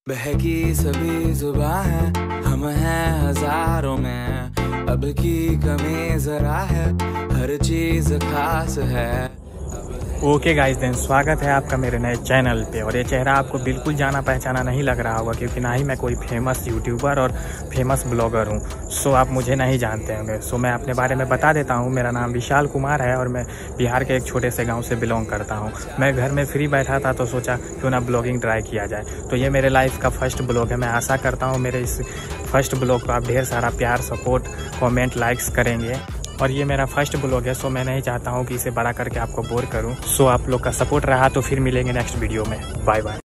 बहकी सभी जुबां है, हम हैं हजारों में, अब की कमी जरा है, हर चीज खास है। ओके गाइस, देन स्वागत है आपका मेरे नए चैनल पे। और ये चेहरा आपको बिल्कुल जाना पहचाना नहीं लग रहा होगा, क्योंकि ना ही मैं कोई फेमस यूट्यूबर और फेमस ब्लॉगर हूँ। सो आप मुझे नहीं जानते होंगे। सो मैं अपने बारे में बता देता हूँ। मेरा नाम विशाल कुमार है और मैं बिहार के एक छोटे से गाँव से बिलोंग करता हूँ। मैं घर में फ्री बैठा था तो सोचा क्यों ना ब्लॉगिंग ट्राई किया जाए। तो ये मेरे लाइफ का फर्स्ट ब्लॉग है। मैं आशा करता हूँ मेरे इस फर्स्ट ब्लॉग को आप ढेर सारा प्यार, सपोर्ट, कॉमेंट, लाइक्स करेंगे। और ये मेरा फर्स्ट ब्लॉग है, सो मैं नहीं चाहता हूँ कि इसे बड़ा करके आपको बोर करूँ। सो आप लोग का सपोर्ट रहा तो फिर मिलेंगे नेक्स्ट वीडियो में। Bye bye.